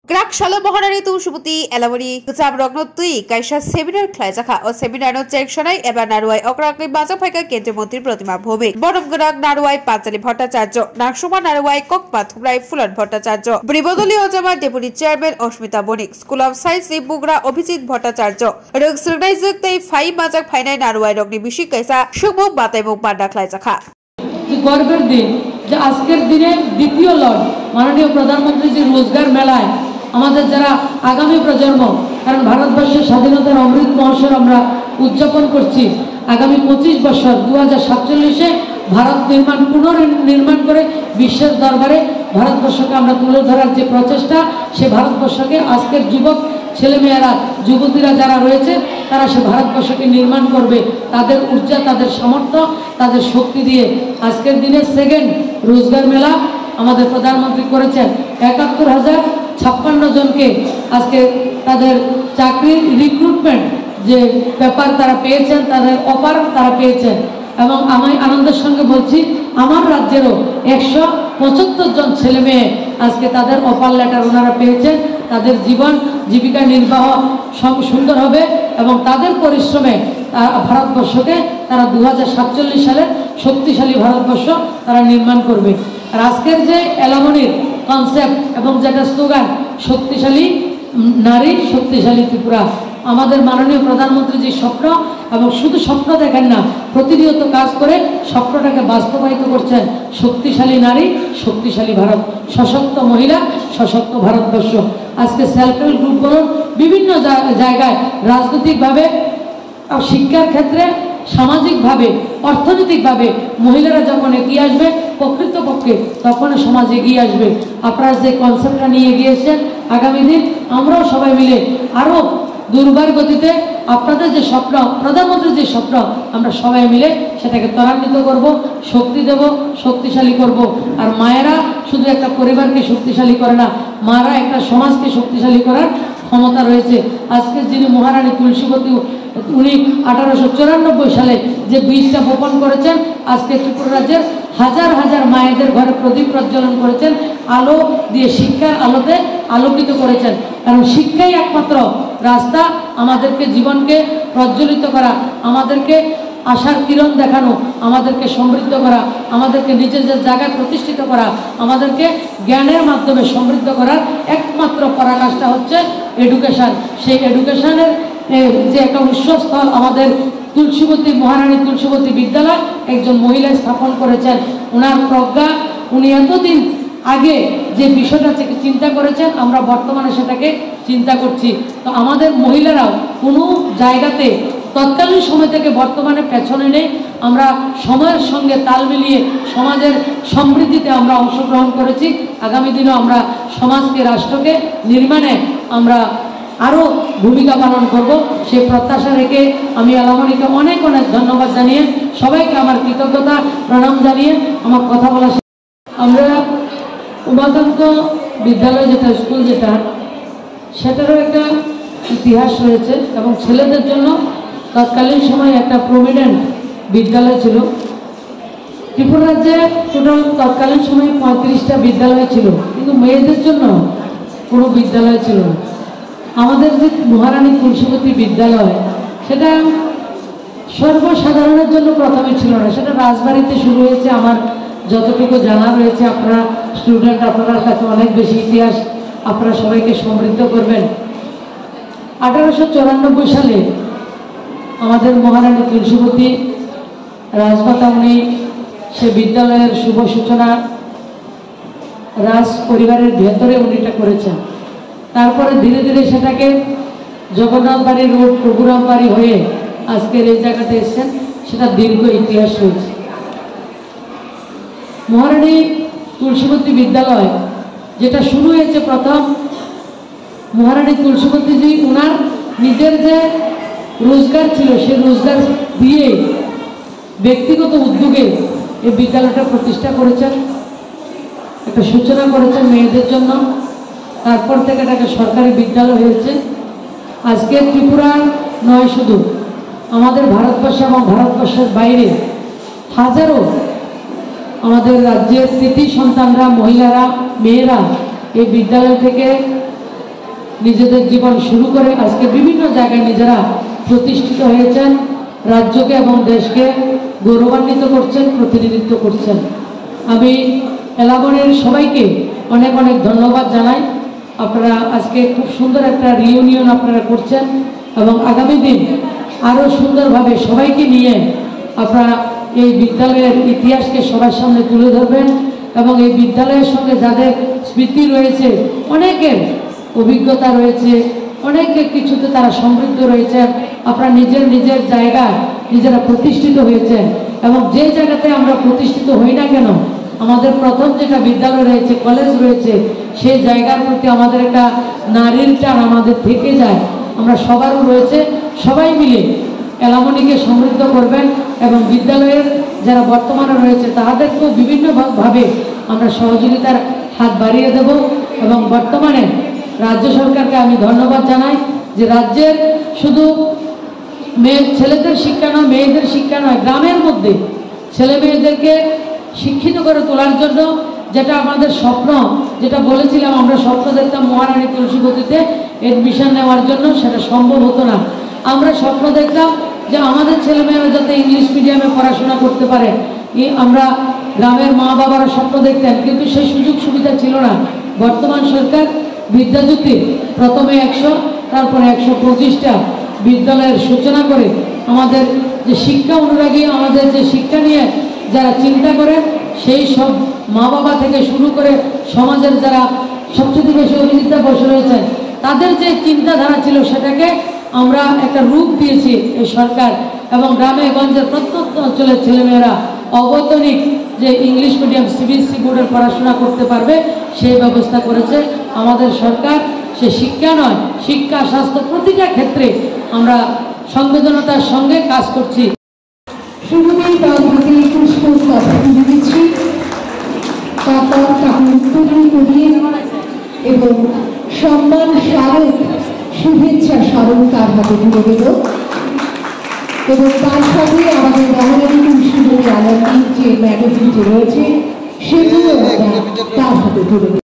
Krak Shala Mohanari Tushbuti, Elamuri, Kutam Rognoti, Kaisha Seminar Klaisaka, or Seminar no Chekshonai, Eba Narwai, Okrakli Bazapaka, Kentimoti Protima Bhobi, Bottom Grak Narwai, Patsali Pota Chajo, Nakshuma Narwai, Kokpat, Rai Fulan Pota Chajo, Bribodoli Ojama, Deputy Chairman, Oshmita Bonik, School of Science, Bugra, Obizit Pota Chajo, Ruxurnizuk, they 5 Mazak Pina Narwai, Rogni Bishi Kaisa, Shumo Batemo Panda Klaisaka. গর্বের দিন যে আজকের দিনে দ্বিতীয় Lord মাননীয় প্রধানমন্ত্রী যে রোজগার মেলায় আমাদের যারা আগামী প্রজন্ম কারণ ভারতবর্ষের স্বাধীনতার অমৃত মহোৎসব আমরা উদযাপন করছি আগামী 25 বছর 2047 এ ভারত পুনর্নির্মাণ করে বিশ্বের দরবারে ভারতবর্ষকে আমরা তুলে ধরার যে প্রচেষ্টা সে ভারতবর্ষকে আজকের যুবক ছেলেমেয়েরা যুবতীরা যারা রয়েছে তারা সে ভারতবর্ষকে নির্মাণ করবে তাদের ঊর্জা তাদের সামর্থ্য তাদের শক্তি দিয়ে আজকের দিনে সেকেন্ড রোজগার মেলা আমাদের প্রধানমন্ত্রী করেছেন ৭১,০৫৬ জনকে আজকে তাদের চাকরির রিক্রুটমেন্ট যে ব্যাপার তারা পেয়েছেন তাদের অফার তারা পেয়েছেন এবং আমি আনন্দের সঙ্গে বলছি আমার রাজ্যেরও ১৭৫ জন ছেলে মেয়ে আজকে তাদের অফার লেটার ওনারা পেয়েছেন তাদের জীবন জীবিকা নির্বাহ সুন্দর হবে এবং তাদের পরিশ্রমে ভারতবর্ষকে তারা 2047 সালে শক্তিশালী ভারতবর্ষ তারা নির্মাণ করবে আর আজকের যে এলামনির কনসেপ্ট এবং যেটা স্লোগান শক্তিশালী নারী শক্তিশালী ত্রিপুরা আমাদের মাননীয় প্রধানমন্ত্রী যে স্বপ্ন এবং শুধু স্বপ্ন দেখেন না প্রতিনিয়ত কাজ করে স্বপ্নটাকে বাস্তবায়িত করছেন শক্তিশালী নারী শক্তিশালী ভারত সশক্ত মহিলা সশক্ত ভারতবর্ষ আজকে সেলফ হেল্প গ্রুপ বলুন বিভিন্ন জায়গায় রাজনৈতিকভাবে শিক্ষার ক্ষেত্রে সামাজিকভাবে অর্থনৈতিকভাবে মহিলারা যখন এগিয়ে আসবে প্রকৃতপক্ষে তখন সমাজ এগিয়ে আসবে আপনারা যে কনসেপ্টটা নিয়ে গিয়েছেন আগামী দিন আমরাও সবাই মিলে আরও দুর্বার গতিতে আপনাদের যে স্বপ্ন প্রধানমন্ত্রীর যে স্বপ্ন আমরা সবাই মিলে সেটাকে ত্বরান্বিত করব শক্তি দেব শক্তিশালী করব আর মায়েরা শুধু একটা পরিবারকে শক্তিশালী করে না মারা একটা সমাজকে শক্তিশালী করার ক্ষমতা রয়েছে আজকে যিনি মহারানী তুলসীবতী উনি 1894 সালে যে বীজটা বপন করেছেন আজকে ত্রিপুরা রাজ্যের হাজার হাজার মায়েদের ঘরে প্রদীপ প্রজ্বলন করেছেন আলো দিয়ে শিক্ষার আলোতে আলোকিত করেছেন কারণ শিক্ষাই একমাত্র রাস্তা আমাদেরকে জীবনকে প্রজ্বলিত করা আমাদেরকে আশার কিরণ দেখানো আমাদেরকে সমৃদ্ধ করা আমাদেরকে নিজেদের জায়গায় প্রতিষ্ঠিত করা আমাদেরকে জ্ঞানের মাধ্যমে সমৃদ্ধ করার একমাত্র পরাকাষ্ঠা হচ্ছে এডুকেশন সেই এডুকেশনের যে একটা উৎসস্থল আমাদের তুলসীবতী মহারানী তুলসীবতী বিদ্যালয় একজন মহিলা স্থাপন করেছেন ওনার প্রজ্ঞা উনি এতদিন আগে যে বিষয়টা চিন্তা করেছেন আমরা বর্তমানে সেটাকে চিন্তা করছি তো আমাদের মহিলারাও কোনো জায়গাতে তৎকালীন সময় থেকে বর্তমানে পেছনে নেই আমরা সময়ের সঙ্গে তাল মিলিয়ে সমাজের সমৃদ্ধিতে আমরা অংশগ্রহণ করেছি আগামী দিনেও আমরা সমাজকে রাষ্ট্রকে নির্মাণে আমরা আরও ভূমিকা পালন করব সেই প্রত্যাশা রেখে আমি এলামনিকে অনেক অনেক ধন্যবাদ জানিয়ে সবাইকে আমার কৃতজ্ঞতা প্রণাম জানিয়ে আমার কথা বলা আমরা উমাকান্ত বিদ্যালয় যেটা স্কুল যেটা সেটারও একটা ইতিহাস রয়েছে এবং ছেলেদের জন্য তৎকালীন সময় একটা প্রমিনেন্ট বিদ্যালয় ছিল ত্রিপুরা রাজ্যে টোটাল তৎকালীন সময় 35টা বিদ্যালয় ছিল কিন্তু মেয়েদের জন্য কোনো বিদ্যালয় ছিল না আমাদের যে মহারানী তুলসীবতী বিদ্যালয় সেটা সর্বসাধারণের জন্য প্রথমে ছিল না সেটা রাজবাড়িতে শুরু হয়েছে আমার যতটুকু জানা রয়েছে আপনারা স্টুডেন্ট আপনার কাছে অনেক বেশি ইতিহাস আপনারা সবাইকে সমৃদ্ধ করবেন 1894 সালে আমাদের মহারানী তুলসীবতী রাজমাতা উনি সে বিদ্যালয়ের শুভ সূচনা রাজ পরিবারের ভেতরে উনি এটা করেছেন তারপরে ধীরে ধীরে সেটাকে জগন্নাথ বাড়ি রোড প্রভুরাম বাড়ি হয়ে আজকের এই জায়গাতে এসেছেন সেটা দীর্ঘ ইতিহাস রয়েছে মহারানী তুলসীবতী বিদ্যালয় যেটা শুরু হয়েছে প্রথম মহারানী তুলসীবতীজি ওনার নিজের যে রোজগার ছিল সে রোজগার দিয়ে ব্যক্তিগত উদ্যোগে এই বিদ্যালয়টা প্রতিষ্ঠা করেছেন একটা সূচনা করেছেন মেয়েদের জন্য তারপর থেকে এটাকে সরকারি বিদ্যালয় হয়েছে আজকে ত্রিপুরা নয় শুধু আমাদের ভারতবর্ষ এবং ভারতবর্ষের বাইরে হাজারো আমাদের রাজ্যের কৃতি সন্তানরা মহিলারা মেয়েরা এই বিদ্যালয় থেকে নিজেদের জীবন শুরু করে আজকে বিভিন্ন জায়গায় নিজেরা প্রতিষ্ঠিত হয়েছেন, রাজ্যকে এবং দেশকে গৌরবান্বিত করছেন, প্রতিনিধিত্ব করছেন। আমি এলাবনের সবাইকে অনেক অনেক ধন্যবাদ জানাই। আপনারা আজকে খুব সুন্দর একটা রিইউনিয়ন আপনারা করছেন এবং আগামী দিন আরও সুন্দরভাবে সবাইকে নিয়ে আপনারা এই বিদ্যালয়ের ইতিহাসকে সবার সামনে তুলে ধরবেন এবং এই বিদ্যালয়ের সঙ্গে যাদের স্মৃতি রয়েছে, অনেকের অভিজ্ঞতা রয়েছে, অনেকের কিছুতে তারা সমৃদ্ধ রয়েছেন, আপনারা নিজের নিজের জায়গায় নিজেরা প্রতিষ্ঠিত হয়েছেন এবং যে জায়গাতে আমরা প্রতিষ্ঠিত হই না কেন, আমাদের প্রথম যেটা বিদ্যালয় রয়েছে, কলেজ রয়েছে, সেই জায়গার প্রতি আমাদের একটা নারীর টান আমাদের থেকে যায়। আমরা সবারও রয়েছে, সবাই মিলে এলামনিকে সমৃদ্ধ করবেন এবং বিদ্যালয়ের যারা বর্তমানে রয়েছে তাদেরকেও বিভিন্নভাবে আমরা সহযোগিতার হাত বাড়িয়ে দেব এবং বর্তমানে রাজ্য সরকারকে আমি ধন্যবাদ জানাই যে রাজ্যের শুধু ছেলেদের শিক্ষা নয়, মেয়েদের শিক্ষা নয়, গ্রামের মধ্যে ছেলে মেয়েদেরকে শিক্ষিত করে তোলার জন্য যেটা আমাদের স্বপ্ন, যেটা বলেছিলাম আমরা স্বপ্ন দেখতাম মহারানী তুলসীবতীতে এডমিশন নেওয়ার জন্য, সেটা সম্ভব হতো না। আমরা স্বপ্ন দেখতাম যে আমাদের ছেলেমেয়েরা যাতে ইংলিশ মিডিয়ামে পড়াশোনা করতে পারে, আমরা গ্রামের মা বাবারা স্বপ্ন দেখতেন, কিন্তু সেই সুযোগ সুবিধা ছিল না। বর্তমান সরকার বিদ্যাজ্যোতি প্রথমে 100, তারপরে 125টা বিদ্যালয়ের সূচনা করে আমাদের যে শিক্ষা অনুরাগী, আমাদের যে শিক্ষা নিয়ে যারা চিন্তা করে, সেই সব মা বাবা থেকে শুরু করে সমাজের যারা সবচেয়ে বেশি অভিনেতা বসে রয়েছেন, তাদের যে চিন্তাধারা ছিল সেটাকে আমরা একটা রূপ দিয়েছি এই সরকার এবং গ্রামে গঞ্জের প্রত্যন্ত অঞ্চলের ছেলেমেয়েরা অবৈতনিক যে ইংলিশ মিডিয়াম সিবিএসসি বোর্ডের পড়াশোনা করতে পারবে সেই ব্যবস্থা করেছে আমাদের সরকার। সে শিক্ষা নয়, শিক্ষা, স্বাস্থ্য, প্রতিটা ক্ষেত্রে আমরা সংবেদনতার সঙ্গে কাজ করছি। শুরুতেই দল থেকে পুষ্পস্তবক তুলে দিচ্ছি, তারপর তাকে উত্তোলন করিয়ে এবং সম্মান স্মারক, শুভেচ্ছা স্মারক তার হাতে তুলে দেব এবং তার সাথে আমাদের মহারানী তুলসীবতী আলাদা যে ম্যাগাজিনটি রয়েছে সেগুলো তার হাতে তুলে দেব।